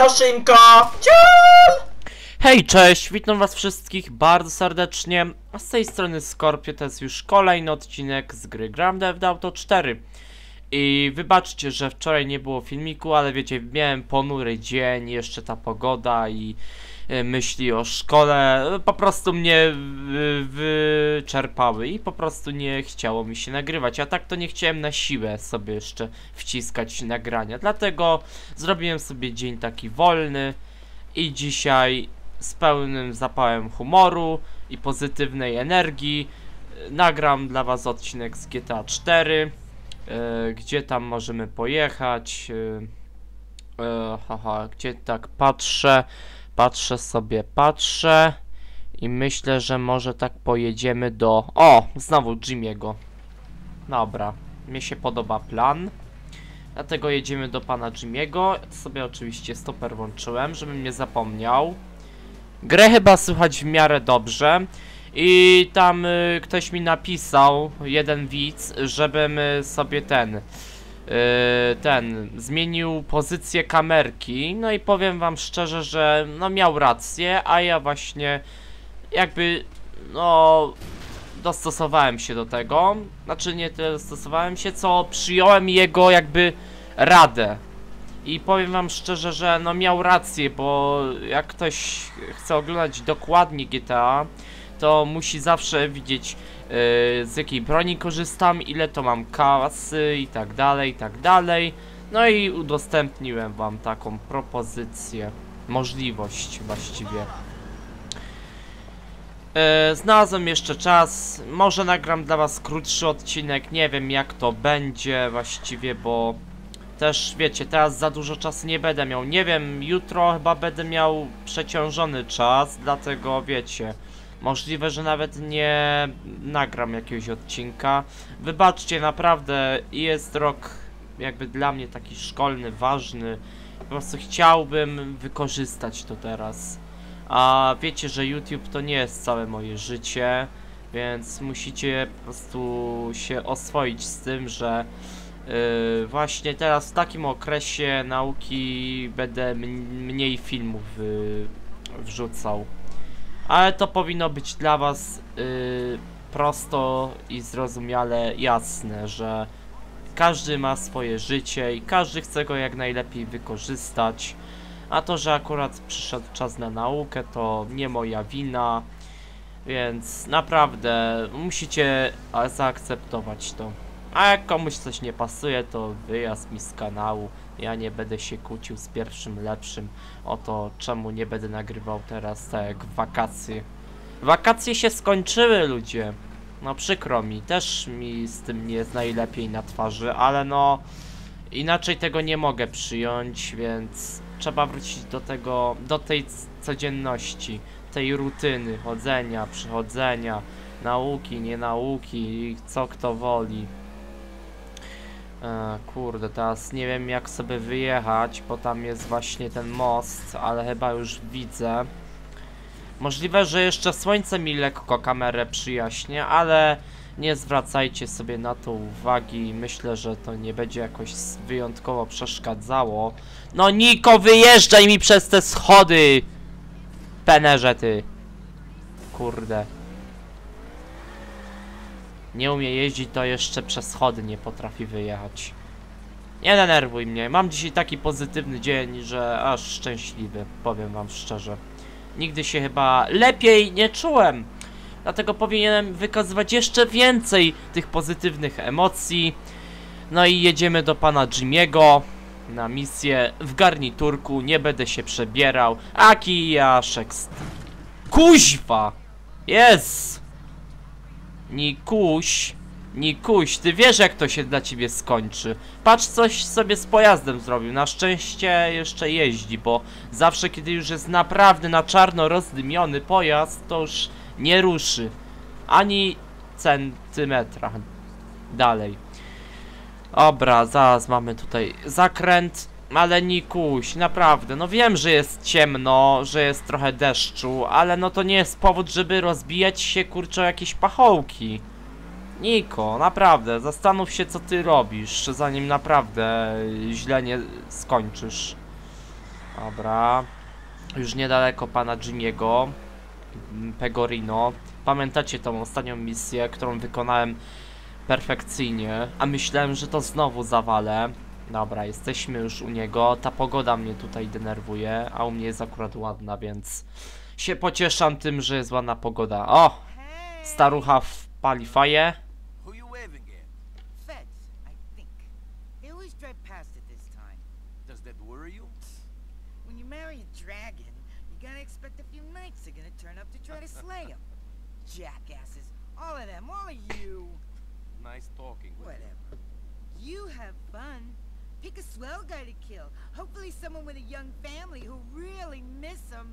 Szynko! Ciul! Hej, cześć, witam was wszystkich bardzo serdecznie, a z tej strony Scorpio, to jest już kolejny odcinek z gry Grand Theft Auto 4. I wybaczcie, że wczoraj nie było filmiku, ale wiecie, miałem ponury dzień, jeszcze ta pogoda i myśli o szkole po prostu mnie wyczerpały i po prostu nie chciało mi się nagrywać, a tak to nie chciałem na siłę sobie jeszcze wciskać nagrania, dlatego zrobiłem sobie dzień taki wolny i dzisiaj z pełnym zapałem humoru i pozytywnej energii nagram dla was odcinek z GTA 4. Gdzie tam możemy pojechać? Gdzie tak patrzę i myślę, że może tak pojedziemy do... O! Znowu Jimmy'ego. Dobra, mnie się podoba plan. Dlatego jedziemy do pana Jimmy'ego. Sobie oczywiście stoper włączyłem, żebym nie zapomniał. Grę chyba słychać w miarę dobrze. I tam ktoś mi napisał, jeden widz, żebym sobie zmienił pozycję kamerki. No i powiem wam szczerze, że no miał rację, a ja właśnie jakby no dostosowałem się do tego. Znaczy nie tyle dostosowałem się, co przyjąłem jego jakby radę. I powiem wam szczerze, że no miał rację, bo jak ktoś chce oglądać dokładnie GTA, to musi zawsze widzieć z jakiej broni korzystam, ile to mam kasy i tak dalej, No i udostępniłem wam taką propozycję, możliwość właściwie. Znalazłem jeszcze czas, może nagram dla was krótszy odcinek, nie wiem jak to będzie właściwie, bo też wiecie, teraz za dużo czasu nie będę miał, nie wiem, jutro chyba będę miał przeciążony czas, dlatego wiecie, możliwe, że nawet nie nagram jakiegoś odcinka. Wybaczcie, naprawdę jest rok jakby dla mnie taki szkolny, ważny, po prostu chciałbym wykorzystać to teraz. A wiecie, że YouTube to nie jest całe moje życie, więc musicie po prostu się oswoić z tym, że właśnie teraz w takim okresie nauki będę mniej filmów wrzucał. Ale to powinno być dla was prosto i zrozumiale jasne, że każdy ma swoje życie i każdy chce go jak najlepiej wykorzystać. A to, że akurat przyszedł czas na naukę, to nie moja wina. Więc naprawdę musicie zaakceptować to. A jak komuś coś nie pasuje, to wyjazd mi z kanału. Ja nie będę się kłócił z pierwszym lepszym o to, czemu nie będę nagrywał teraz tak jak w wakacje. Wakacje się skończyły, ludzie. No przykro mi, też mi z tym nie jest najlepiej na twarzy, ale no inaczej tego nie mogę przyjąć, więc trzeba wrócić do tego, do tej codzienności, tej rutyny, chodzenia, przychodzenia, nauki, nie nauki, co kto woli. Kurde, teraz nie wiem jak sobie wyjechać, bo tam jest właśnie ten most, ale chyba już widzę. Możliwe, że jeszcze słońce mi lekko kamerę przyjaśnia, ale nie zwracajcie sobie na to uwagi. Myślę, że to nie będzie jakoś wyjątkowo przeszkadzało. No Niko, wyjeżdżaj mi przez te schody! Penerze ty. Kurde. Nie umie jeździć, to jeszcze przez schody nie potrafi wyjechać. Nie denerwuj mnie. Mam dzisiaj taki pozytywny dzień, że aż szczęśliwy. Powiem wam szczerze. Nigdy się chyba lepiej nie czułem. Dlatego powinienem wykazywać jeszcze więcej tych pozytywnych emocji. No i jedziemy do pana Jimmy'ego na misję w garniturku. Nie będę się przebierał. Aki Jaszek. Kuźwa! Jest! Nikuś, ty wiesz jak to się dla ciebie skończy. Patrz, coś sobie z pojazdem zrobił. Na szczęście jeszcze jeździ, bo zawsze kiedy już jest naprawdę na czarno rozdymiony pojazd, to już nie ruszy ani centymetra dalej. Dobra, zaraz mamy tutaj zakręt. Ale Nikuś, naprawdę, no wiem, że jest ciemno, że jest trochę deszczu, ale no to nie jest powód, żeby rozbijać się, kurczę, o jakieś pachołki. Niko, naprawdę, zastanów się, co ty robisz, zanim naprawdę źle nie skończysz. Dobra. Już niedaleko pana Jimmy'ego. Pegorino. Pamiętacie tą ostatnią misję, którą wykonałem perfekcyjnie, a myślałem, że to znowu zawalę. Dobra, jesteśmy już u niego. Ta pogoda mnie tutaj denerwuje, a u mnie jest akurat ładna, więc się pocieszam tym, że jest ładna pogoda. O! Starucha wpali faję. Who you waving at? Feds, I think. They always drive past it this time. Does that worry you? When you marry a dragon, you gotta expect a few knights are gonna turn up to try to slay him. Jackasses. All of them, all of you. Nice talking with Whatever. You have fun. Pick a swell guy to kill. Hopefully someone with a young family who really miss him.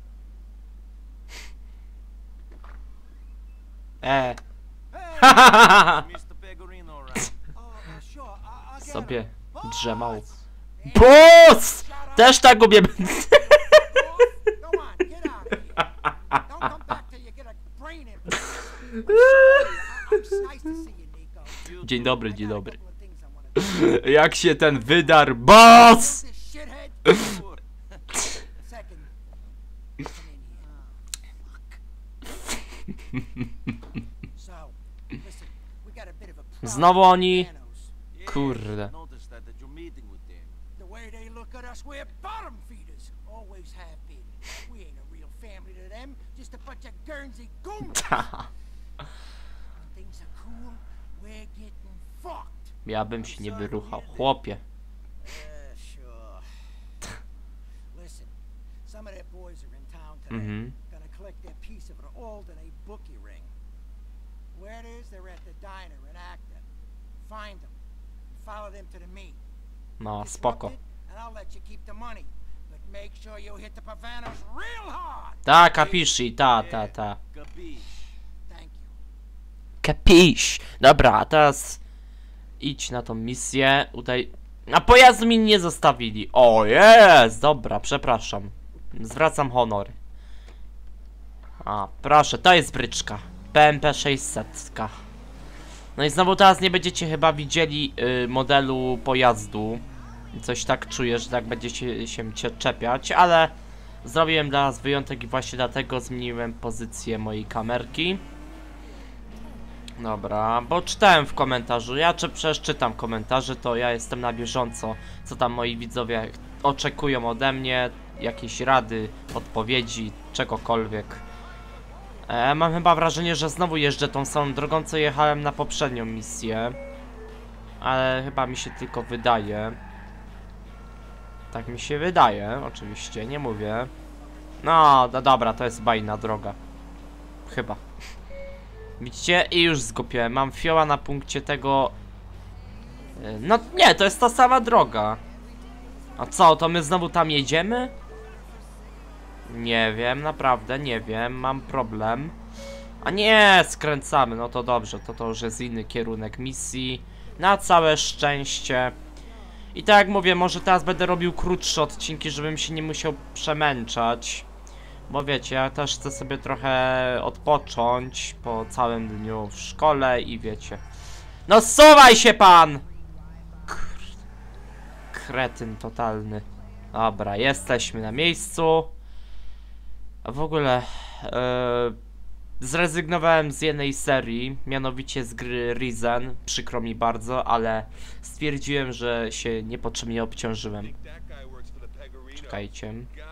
Hey, Mr. Pegorino, right? Sure, I'll get Sobie him. drzemał. Boss! Też tak go Come on, get out of here. Don't come back till you get a brain implant. It's nice to see you, Nico. Dzień dobry, I dzień got a dobry. couple of things I wanna do. Jak się ten wydarł, boss! This shithead. Sure. Second. Come in here. So, listen, we got a bit of a problem Znowu with oni. Thanos. Yeah, Kurde. noticed that you're meeting with them. The way they look at us, we're bottom feeders. Always have been. We ain't a real family to them, just a bunch of Guernsey goons. When things are cool, we're getting fucked. Ja bym się nie wyruchał, chłopie. Sure. Listen, some of their boys are in town today. Mhm. Gonna collect their piece of an Alderney bookie ring. Where it is, they're at the diner in Acton. Find them. Follow them to the meet. No, Get spoko. drunk it, and I'll let you keep the money. But make sure you hit the Pavanos real hard. Ta, kapiszy, ta. Capiche. Thank you. Kapisz. Dobra, a teraz idź na tą misję. Udaj. A pojazd mi nie zostawili. O, jest! Dobra, przepraszam. Zwracam honor. A, proszę, to jest bryczka. PMP 600. No i znowu teraz nie będziecie chyba widzieli modelu pojazdu. Coś tak czuję, że tak będziecie się czepiać, ale zrobiłem dla was wyjątek i właśnie dlatego zmieniłem pozycję mojej kamerki. Dobra, bo czytałem w komentarzu, przecież czytam komentarze, to ja jestem na bieżąco, co tam moi widzowie oczekują ode mnie, jakieś rady, odpowiedzi, czegokolwiek. Mam chyba wrażenie, że znowu jeżdżę tą samą drogą, co jechałem na poprzednią misję. Ale chyba mi się tylko wydaje. Tak mi się wydaje, oczywiście, nie mówię. No, dobra, to jest bajna droga. Chyba. Widzicie? I już zgubiłem. Mam fioła na punkcie tego... No nie, to jest ta sama droga. A co, to my znowu tam jedziemy? Nie wiem, naprawdę nie wiem, mam problem. A nie, skręcamy, no to dobrze, to już jest inny kierunek misji. Na całe szczęście. I tak jak mówię, może teraz będę robił krótsze odcinki, żebym się nie musiał przemęczać. Bo wiecie, ja też chcę sobie trochę odpocząć po całym dniu w szkole i wiecie. No zsuwaj się pan! Kretyn totalny. Dobra, jesteśmy na miejscu. A w ogóle zrezygnowałem z jednej serii, mianowicie z gry Risen. Przykro mi bardzo, ale stwierdziłem, że się niepotrzebnie obciążyłem. Czekajcie.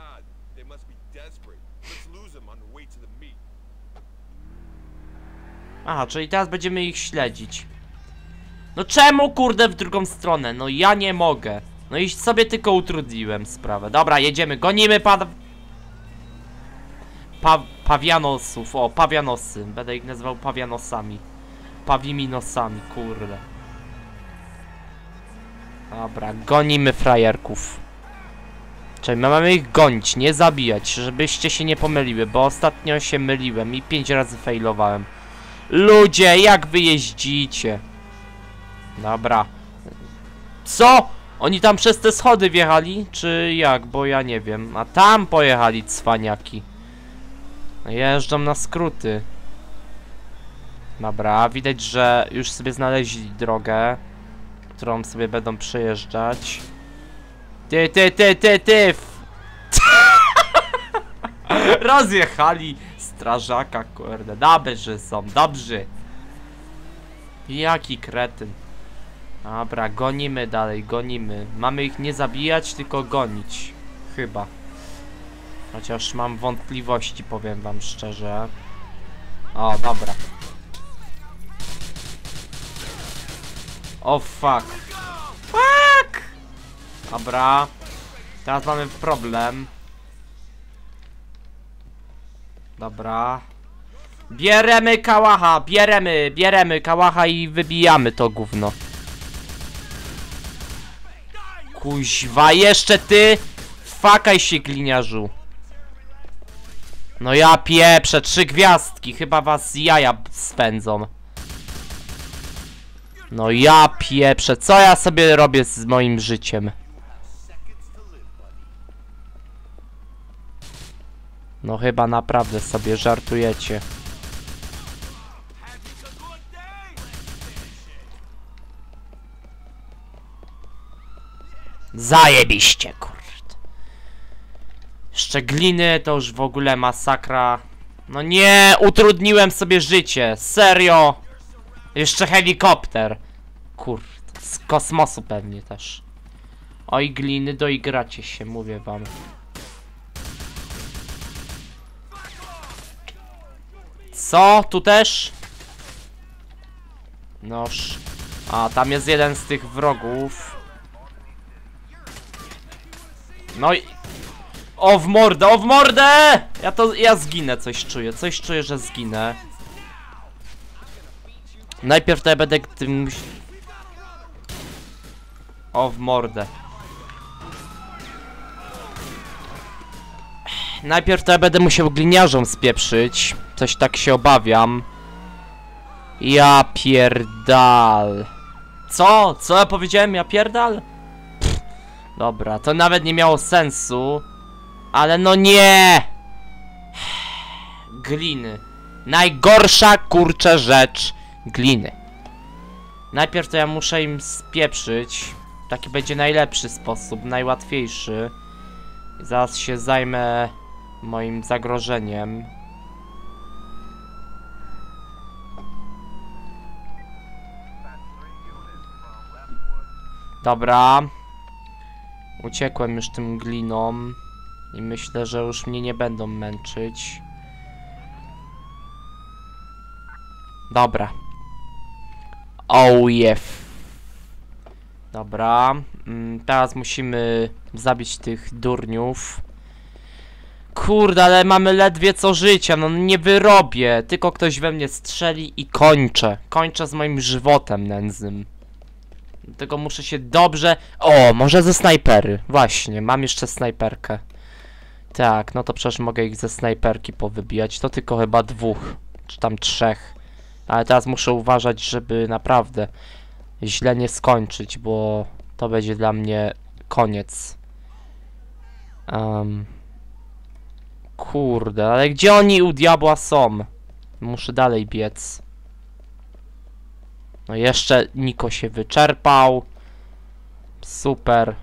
Aha, czyli teraz będziemy ich śledzić. No czemu kurde w drugą stronę? No ja nie mogę. No i sobie tylko utrudniłem sprawę. Dobra, jedziemy, gonimy pawianosów, o, pawianosy. Będę ich nazywał pawianosami. Pawimi nosami, kurde. Dobra, gonimy frajerków. Czyli my mamy ich gonić, nie zabijać, żebyście się nie pomyliły, bo ostatnio się myliłem i 5 razy failowałem. Ludzie, jak wy jeździcie? Dobra. Co? Oni tam przez te schody wjechali? Czy jak? Bo ja nie wiem. A tam pojechali cwaniaki. Jeżdżą na skróty. Dobra, widać, że już sobie znaleźli drogę, którą sobie będą przejeżdżać. Ty! Rozjechali strażaka, kurde. Dobrzy są, dobrzy. Jaki kretyn. Dobra, gonimy dalej, gonimy. Mamy ich nie zabijać, tylko gonić. Chyba. Chociaż mam wątpliwości, powiem wam szczerze. O, dobra. O, fuck. Fuck! Dobra. Teraz mamy problem. Dobra. Bieremy kałacha, bieremy kałacha i wybijamy to gówno. Kuźwa, jeszcze ty! Fakaj się, gliniarzu. No ja pieprzę, 3 gwiazdki, chyba was jaja spędzą. No ja pieprzę, co ja sobie robię z moim życiem? No chyba naprawdę sobie żartujecie. Zajebiście, kurde. Jeszcze gliny to już w ogóle masakra. No nie, utrudniłem sobie życie, serio. Jeszcze helikopter. Kurde, z kosmosu pewnie też. Oj, gliny, doigracie się, mówię wam. Co? Tu też? Noż. A, tam jest jeden z tych wrogów. No i... O w mordę, o w mordę! Ja zginę, coś czuję, że zginę. Najpierw to ja będę tym... O w mordę. Najpierw to ja będę musiał gliniarzom spieprzyć. Coś tak się obawiam. Ja pierdal. Co? Co ja powiedziałem? Ja pierdal? Pff, dobra, to nawet nie miało sensu. Ale no nie! Gliny. Najgorsza, kurczę, rzecz. Gliny. Najpierw to ja muszę im spieprzyć. Taki będzie najlepszy sposób, najłatwiejszy. Zaraz się zajmę moim zagrożeniem. Dobra. Uciekłem już tym glinom. I myślę, że już mnie nie będą męczyć. Dobra. Oh yeah. Dobra. Teraz musimy zabić tych durniów. Kurde, ale mamy ledwie co życia. No nie wyrobię. Tylko ktoś we mnie strzeli i kończę. Kończę z moim żywotem nędznym. Dlatego muszę się dobrze... O, może ze snajpery. Właśnie, mam jeszcze snajperkę. Tak, no to przecież mogę ich ze snajperki powybijać. To tylko chyba 2, czy tam 3. Ale teraz muszę uważać, żeby naprawdę źle nie skończyć, bo to będzie dla mnie koniec. Kurde, ale gdzie oni u diabła są? Muszę dalej biec. No jeszcze Niko się wyczerpał. Super.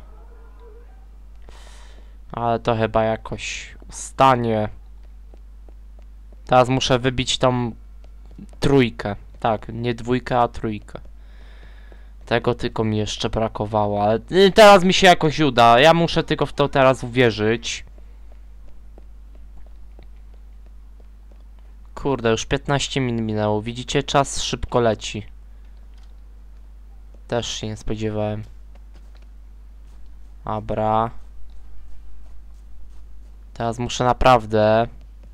Ale to chyba jakoś ustanie. Teraz muszę wybić tą trójkę. Tak, nie 2, a 3. Tego tylko mi jeszcze brakowało, ale teraz mi się jakoś uda. Ja muszę tylko w to teraz uwierzyć. Kurde, już 15 min minęło. Widzicie, czas szybko leci. Też się nie spodziewałem. Dobra. Teraz muszę naprawdę...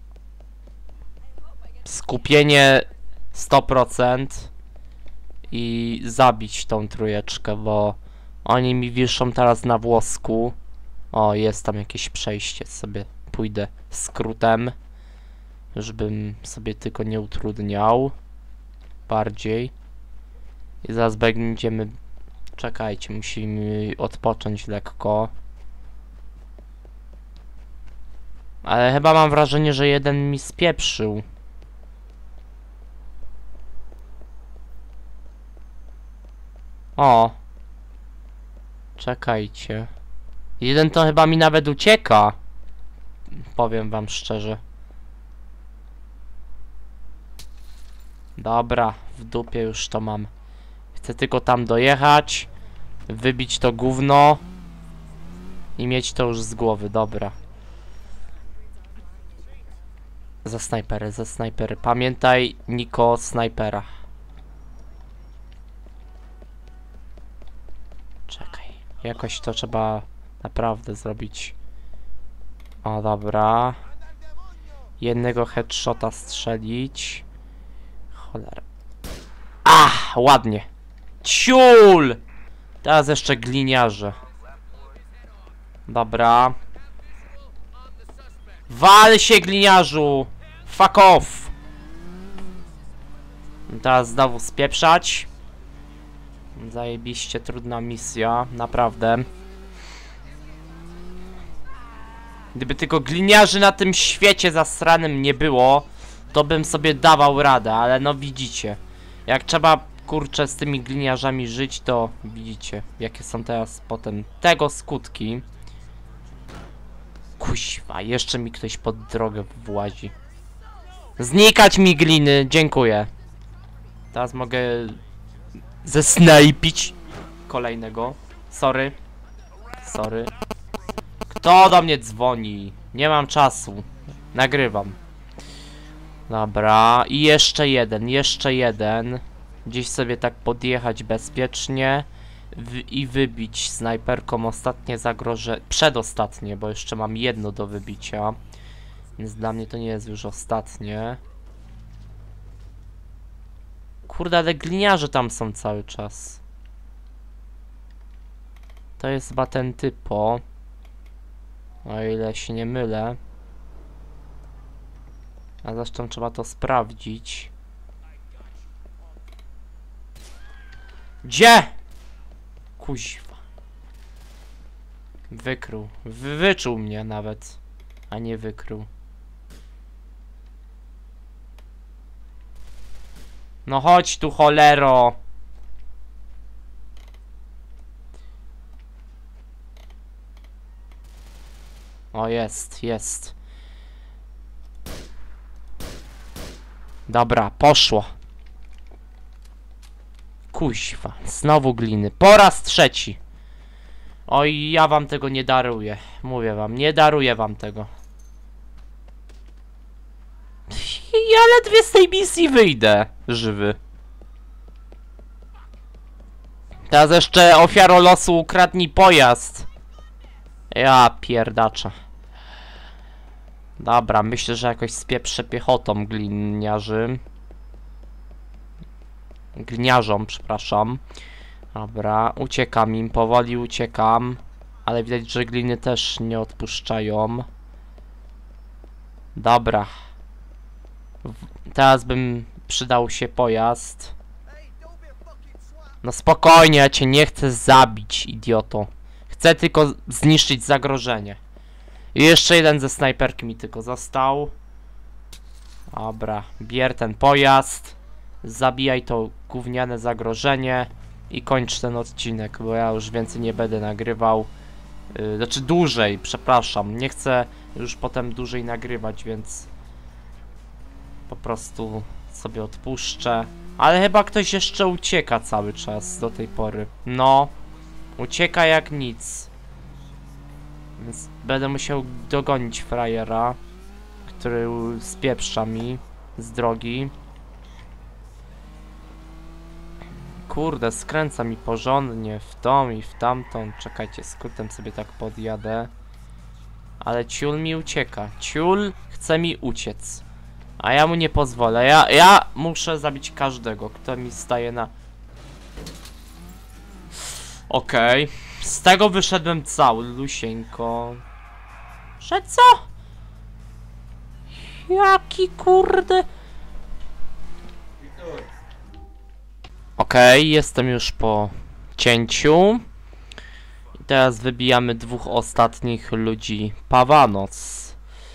Skupienie 100% i zabić tą trójeczkę, bo oni mi wiszą teraz na włosku. O, jest tam jakieś przejście, sobie pójdę skrótem, żebym sobie tylko nie utrudniał bardziej. I zaraz będziemy... Czekajcie, musimy odpocząć lekko. Ale chyba mam wrażenie, że jeden mi spieprzył. O. Czekajcie. Jeden to chyba mi nawet ucieka. powiem wam szczerze. Dobra, w dupie już to mam. Chcę tylko tam dojechać, wybić to gówno i mieć to już z głowy, dobra. Za snajpery. Pamiętaj, Niko, snajpera. Czekaj, jakoś to trzeba naprawdę zrobić. O, dobra. Jednego headshota strzelić. Cholera. Ładnie. Ciul! Teraz jeszcze gliniarze. Dobra. Wal się, gliniarzu! Fuck off! Teraz znowu spieprzać. Zajebiście trudna misja, naprawdę. Gdyby tylko gliniarzy na tym świecie zasranym nie było, to bym sobie dawał radę, ale no widzicie. Jak trzeba, kurczę, z tymi gliniarzami żyć, to widzicie, jakie są teraz potem tego skutki. Kuźwa, jeszcze mi ktoś pod drogę włazi. Znikać mi gliny, dziękuję. Teraz mogę zesnajpić kolejnego. Sorry. Kto do mnie dzwoni? Nie mam czasu. Nagrywam. Dobra, i jeszcze jeden. Gdzieś sobie tak podjechać bezpiecznie i wybić snajperką ostatnie zagrożenie. Przedostatnie, bo jeszcze mam jedno do wybicia. Więc dla mnie to nie jest już ostatnie. Kurde, ale gliniarze tam są cały czas. To jest chyba ten typo. O ile się nie mylę. A zresztą trzeba to sprawdzić. Gdzie? Kuźwa. Wykrył. Wyczuł mnie nawet. A nie wykrył. No chodź tu, cholero. O, jest. Dobra, poszło. Kuźwa, znowu gliny. Po raz trzeci. Oj, ja wam tego nie daruję. Mówię wam, nie daruję wam tego. Ja ledwie z tej misji wyjdę żywy. Teraz jeszcze ofiaro losu ukradnij pojazd. Ja pierdaczę. Dobra, myślę, że jakoś spieprzę piechotą gliniarzom, przepraszam. Dobra, uciekam im, powoli uciekam. Ale widać, że gliny też nie odpuszczają. Dobra. Teraz bym przydał się pojazd. No spokojnie, ja cię nie chcę zabić, idioto. Chcę tylko zniszczyć zagrożenie. I jeszcze jeden ze snajperki mi tylko został. Dobra, bier ten pojazd. Zabijaj to gówniane zagrożenie. I kończ ten odcinek, bo ja już więcej nie będę nagrywał. Znaczy dłużej, przepraszam. Nie chcę już potem dłużej nagrywać, więc po prostu sobie odpuszczę. Ale chyba ktoś jeszcze ucieka cały czas do tej pory. No, ucieka jak nic. Więc będę musiał dogonić frajera, który spieprza mi z drogi. Kurde, skręca mi porządnie w tą i w tamtą. Czekajcie, skrótem sobie tak podjadę. Ale ciul mi ucieka. Ciul chce mi uciec. A ja mu nie pozwolę. Ja muszę zabić każdego, kto mi staje na... Okej. Z tego wyszedłem cały, lusieńko. Że co? Jaki kurde... Okej, jestem już po cięciu. I teraz wybijamy dwóch ostatnich ludzi. Pawanos.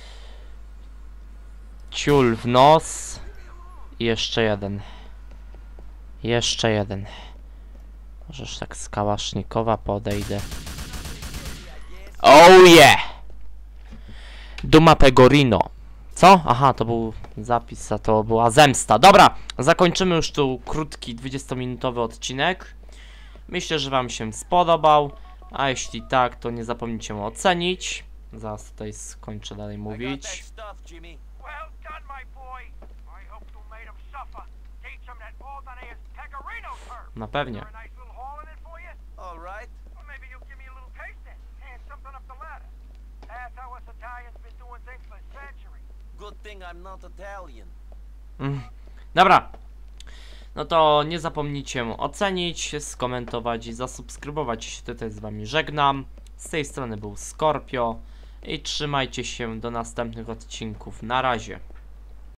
Ciul w nos. I jeszcze jeden. Jeszcze jeden. Możesz tak z kałasznikowa podejdę. Oh yeah! Duma Pegorino. Co? Aha, to był zapis, a to była zemsta. Dobra, zakończymy już tu krótki 20-minutowy odcinek. Myślę, że wam się spodobał. A jeśli tak, to nie zapomnijcie ocenić. Zaraz tutaj skończę dalej I got that mówić. stuff, Jimmy. Well done, my boy. I hope you made him suffer. Teach him that Alderney is Pegorino turf. Na pewnie. Is there a nice little haul in it for you? All right. Or maybe you'll give me a little taste then. Hand something up the ladder. That's how us Italians been doing things for centuries. Good thing I'm not Italian. Dobra. No to nie zapomnijcie ocenić, skomentować i zasubskrybować. Się tutaj z wami żegnam. Z tej strony był Scorpio. I trzymajcie się do następnych odcinków. Na razie.